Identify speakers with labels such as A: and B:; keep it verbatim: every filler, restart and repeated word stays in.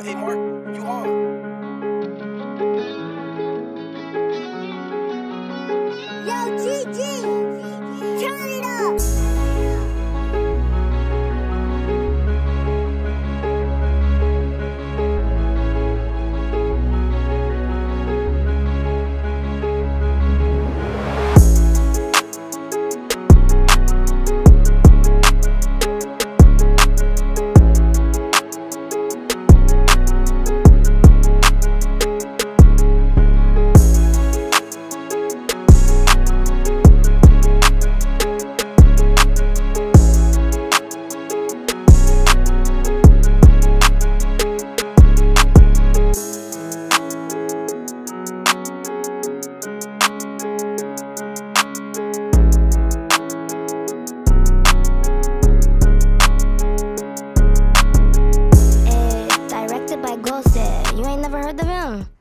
A: up, hey Mark, you on?
B: Yo, G G, turn it up. You ain't never heard of him?